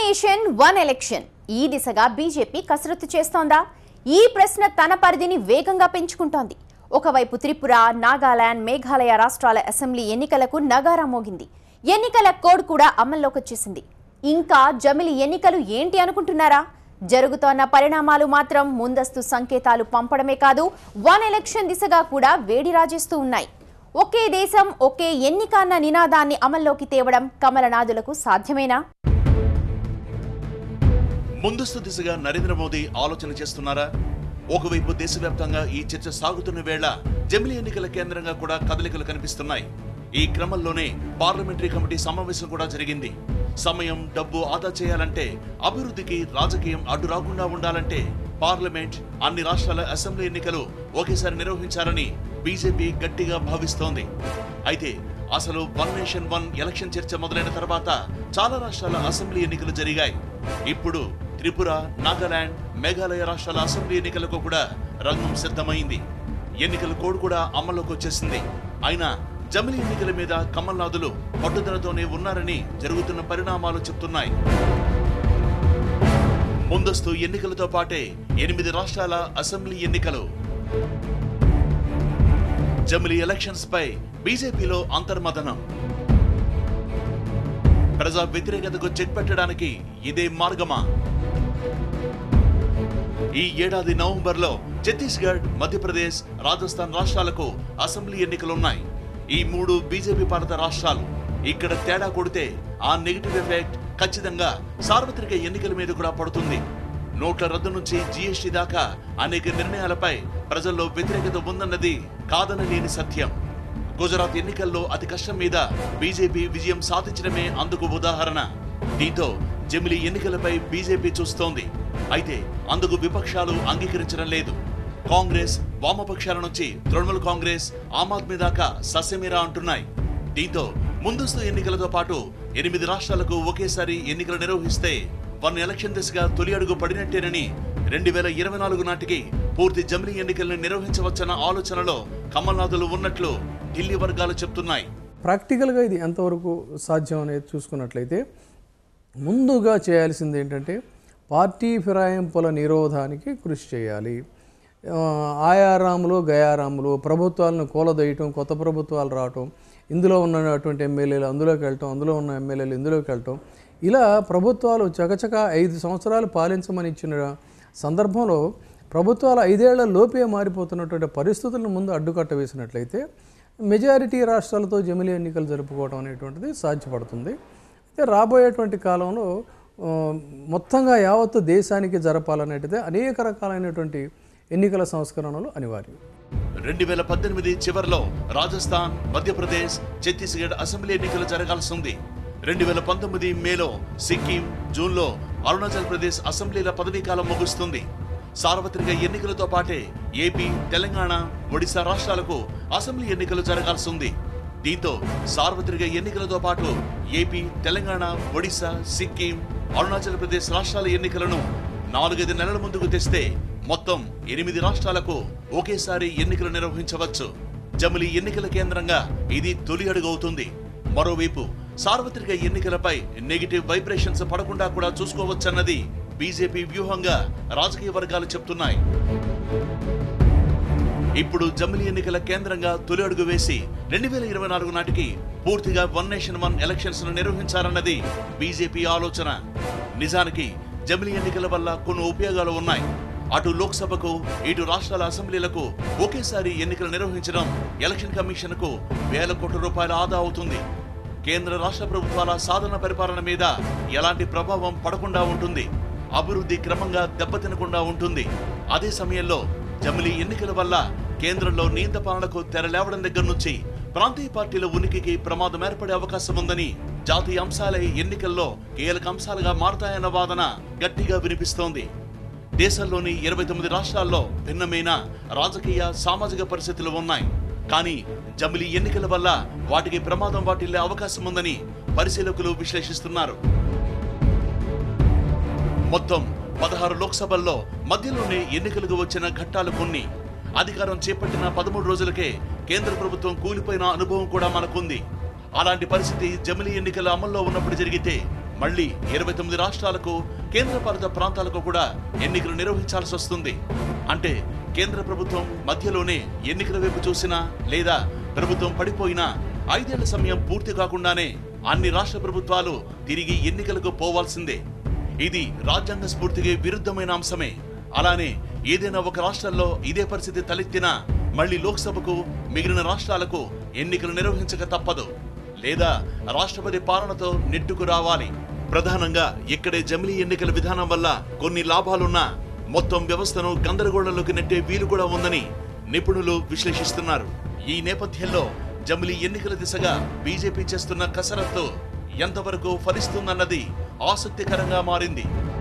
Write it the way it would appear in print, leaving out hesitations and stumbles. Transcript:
Nation one election ఈ దిశగా BJP కసరత్తు చేస్తోందా? ఈ ప్రశ్న తన పరిధిని వేగంగా పెంచుకుంటోంది. ఒకవైపు త్రిపుర, నాగాలాండ్, మేఘాలయ రాష్ట్రాల అసెంబ్లీ ఎన్నికలకు నగారా మోగింది. ఎన్నికల కోడ్ కూడా అమల్లోకి వచ్చేసింది. ఇంకా జమిలి ఎన్నికలు ఏంటి అనుకుంటున్నారా? జరుగుతోన్న పరిణామాలు మాత్రం ముందస్తు సంకేతాలు పంపడమే కాదు, వన్ ఎలక్షన్ దిశగా కూడా వేడి రాజేస్తూ ఉన్నాయి. ఒకే దేశం ఒకే ఎన్నిక అన్న నినాదాన్ని అమల్లోకి తేవడం కమలనాథులకు సాధ్యమేనా? ముందస్తు దిశగా నరేంద్ర మోదీ ఆలోచన చేస్తున్నారా? ఒకవైపు దేశవ్యాప్తంగా ఈ చర్చ సాగుతున్న వేళ జమిలి ఎన్నికల కేంద్రంగా కూడా కదలికలు కనిపిస్తున్నాయి. ఈ క్రమంలోనే పార్లమెంటరీ కమిటీ సమావేశం కూడా జరిగింది. సమయం, డబ్బు ఆదా చేయాలంటే, అభివృద్ధికి రాజకీయం అడ్డు రాకుండా ఉండాలంటే పార్లమెంట్, అన్ని రాష్ట్రాల అసెంబ్లీ ఎన్నికలు ఒకేసారి నిర్వహించాలని బీజేపీ గట్టిగా భావిస్తోంది. అయితే అసలు వన్ నేషన్ వన్ ఎలక్షన్ చర్చ మొదలైన తర్వాత చాలా రాష్ట్రాల అసెంబ్లీ ఎన్నికలు జరిగాయి. ఇప్పుడు త్రిపుర, నాగాలాండ్, మేఘాలయ రాష్ట్రాల అసెంబ్లీ ఎన్నికలకు కూడా రంగం సిద్ధమైంది. ఎన్నికల కోడ్ కూడా అమల్లోకి వచ్చేసింది. అయినా జమిలి ఎన్నికల మీద కమల్నాథులు పట్టుదలతోనే ఉన్నారని జరుగుతున్న పరిణామాలు చెప్తున్నాయి. ముందస్తు ఎన్నికలతో పాటే 8 రాష్ట్రాల అసెంబ్లీ ఎన్నికలు. జమిలి ఎలక్షన్స్ పై బీజేపీలో అంతర్మథనం. ప్రజా వ్యతిరేకతకు చెక్ పెట్టడానికి ఇదే మార్గమా? ఈ ఏడాది నవంబర్లో ఛత్తీస్గఢ్, మధ్యప్రదేశ్, రాజస్థాన్ రాష్ట్రాలకు అసెంబ్లీ ఎన్నికలున్నాయి. ఈ 3 బీజేపీ పాలిత రాష్ట్రాలు. ఇక్కడ తేడా కొడితే ఆ నెగిటివ్ ఎఫెక్ట్ ఖచ్చితంగా సార్వత్రిక ఎన్నికల మీద కూడా పడుతుంది. నోట్ల రద్దు నుంచి జీఎస్టీ దాకా అనేక నిర్ణయాలపై ప్రజల్లో వ్యతిరేకత ఉందన్నది కాదనలేని సత్యం. గుజరాత్ ఎన్నికల్లో అతి కష్టం మీద బీజేపీ విజయం సాధించడమే అందుకు ఉదాహరణ. దీంతో జమిలి ఎన్నికలపై బీజేపీ చూస్తోంది. అయితే అందుకు విపక్షాలు అంగీకరించడం లేదు. కాంగ్రెస్, వామపక్షాల నుంచి తృణమూల్ కాంగ్రెస్, ఆమ్ ఆద్మీ దాకా సస్యమీరా అంటున్నాయి. దీంతో ముందస్తు ఎన్నికలతో పాటు 8 రాష్ట్రాలకు ఒకేసారి ఎన్నికలు నిర్వహిస్తే వన్ ఎలక్షన్ దిశగా తొలి అడుగు పడినట్టేనని 2024 నాటికి పూర్తి జమిలి ఎన్నికలను నిర్వహించవచ్చన్న ఆలోచనలో కమల్నాథులు ఉన్నట్లు ఢిల్లీ వర్గాలు చెప్తున్నాయి. ప్రాక్టికల్గా ఇది ఎంతవరకు సాధ్యం అనేది చూసుకున్నట్లయితే ముందుగా చేయాల్సింది ఏంటంటే పార్టీ ఫిరాయింపుల నిరోధానికి కృషి చేయాలి. ఆయారాములు, గయారాములు ప్రభుత్వాలను కూలదొయ్యటం, కొత్త ప్రభుత్వాలు రావటం, ఇందులో ఉన్నటువంటి ఎమ్మెల్యేలు అందులోకి వెళ్ళటం, అందులో ఉన్న ఎమ్మెల్యేలు ఇందులోకి వెళ్ళటం, ఇలా ప్రభుత్వాలు చకచక 5 సంవత్సరాలు పాలించమని ఇచ్చిన సందర్భంలో ప్రభుత్వాలు 5 ఏళ్ల లోపే మారిపోతున్నటువంటి పరిస్థితులను ముందు అడ్డుకట్ట వేసినట్లయితే మెజారిటీ రాష్ట్రాలతో జమిలి ఎన్నికలు జరుపుకోవడం అనేటువంటిది సాధ్యపడుతుంది. అయితే రాబోయేటువంటి కాలంలో మొత్తంగా యావత్తు దేశానికి జరపాలనేటిదే అనేక రకాలైనటువంటి ఎన్నికల సంస్కరణలు అనివార్యం. 2018 చివరిలో రాజస్థాన్, మధ్యప్రదేశ్, ఛత్తీస్గఢ్ అసెంబ్లీ ఎన్నికలు జరగాల్సి ఉంది. 2019 మేలో సిక్కిం, జూన్లో అరుణాచల్ ప్రదేశ్ అసెంబ్లీల పదవీకాలం ముగుస్తుంది. సార్వత్రిక ఎన్నికలతో పాటే ఏపీ, తెలంగాణ, ఒడిశా రాష్ట్రాలకు అసెంబ్లీ ఎన్నికలు జరగాల్సి ఉంది. దీంతో సార్వత్రిక ఎన్నికలతో పాటు ఏపీ, తెలంగాణ, ఒడిశా, సిక్కిం, అరుణాచల్ ప్రదేశ్ రాష్ట్రాల ఎన్నికలను 4-5 నెలల ముందుకు తెస్తే మొత్తం 8 రాష్ట్రాలకు ఒకేసారి ఎన్నికలు నిర్వహించవచ్చు. జమిలి ఎన్నికల కేంద్రంగా ఇది తొలి అడుగు అవుతుంది. మరోవైపు సార్వత్రిక ఎన్నికలపై నెగిటివ్ వైబ్రేషన్స్ పడకుండా కూడా చూసుకోవచ్చన్నది బీజేపీ వ్యూహంగా రాజకీయ వర్గాలు చెప్తున్నాయి. ఇప్పుడు జమిలి ఎన్నికల కేంద్రంగా తొలి అడుగు వేసి 2024 నాటికి పూర్తిగా వన్ నేషన్ వన్ ఎలక్షన్స్ ను నిర్వహించాలన్నది బీజేపీ ఆలోచన. నిజానికి జమిలి ఎన్నికల వల్ల కొన్ని ఉపయోగాలు ఉన్నాయి. అటు లోక్సభకు, ఇటు రాష్ట్రాల అసెంబ్లీలకు ఒకేసారి ఎన్నికలు నిర్వహించడం ఎలక్షన్ కమిషన్ కు వేల కోట్ల రూపాయల ఆదా అవుతుంది. కేంద్ర రాష్ట్ర ప్రభుత్వాల సాధన పరిపాలన మీద ఎలాంటి ప్రభావం పడకుండా ఉంటుంది. అభివృద్ధి క్రమంగా దెబ్బతినకుండా ఉంటుంది. అదే సమయంలో జమిలి ఎన్నికల వల్ల కేంద్రంలో నియంత పాలనకు తెరలేవడం దగ్గర నుంచి ప్రాంతీయ పార్టీల ఉనికికి ప్రమాదం ఏర్పడే అవకాశం ఉందని, జాతీయ అంశాలే ఎన్నికల్లో కీలక అంశాలుగా మారతాయన్న వాదన గట్టిగా వినిపిస్తోంది. దేశంలోని 29 రాష్ట్రాల్లో భిన్నమైన రాజకీయ, సామాజిక పరిస్థితులు ఉన్నాయి. కానీ జమిలి ఎన్నికల వల్ల వాటికి ప్రమాదం వాటిల్లే అవకాశం ఉందని పరిశీలకులు విశ్లేషిస్తున్నారు. మొత్తం 16 లోక్సభల్లో మధ్యలోనే ఎన్నికలకు వచ్చిన ఘట్టాలు కొన్ని. అధికారం చేపట్టిన 13 రోజులకే కేంద్ర ప్రభుత్వం కూలిపోయిన అనుభవం కూడా మనకుంది. అలాంటి పరిస్థితి జమిలి ఎన్నికల అమల్లో ఉన్నప్పుడు జరిగితే మళ్లీ 29 రాష్ట్రాలకు కేంద్రపాలిత ప్రాంతాలకు కూడా ఎన్నికలు నిర్వహించాల్సి వస్తుంది. అంటే కేంద్ర ప్రభుత్వం మధ్యలోనే ఎన్నికల వైపు చూసినా లేదా ప్రభుత్వం పడిపోయినా 5 ఏళ్ల సమయం పూర్తి కాకుండానే అన్ని రాష్ట్ర ప్రభుత్వాలు తిరిగి ఎన్నికలకు పోవాల్సిందే. ఇది రాజ్యాంగ స్ఫూర్తికి విరుద్ధమైన అంశమే. అలానే ఏదైనా ఒక రాష్ట్రంలో ఇదే పరిస్థితి తలెత్తినా మళ్లీ లోక్సభకు మిగిలిన రాష్ట్రాలకు ఎన్నికలు నిర్వహించక తప్పదు, లేదా రాష్ట్రపతి పాలనతో నెట్టుకు రావాలి. ప్రధానంగా ఇక్కడే జమిలీ ఎన్నికల విధానం వల్ల కొన్ని లాభాలున్నా మొత్తం వ్యవస్థను గందరగోళంలోకి నెట్టే వీలు కూడా ఉందని నిపుణులు విశ్లేషిస్తున్నారు. ఈ నేపథ్యంలో జమిలీ ఎన్నికల దిశగా బీజేపీ చేస్తున్న కసరత్తు ఎంతవరకు ఫలిస్తుందన్నది ఆసక్తికరంగా మారింది.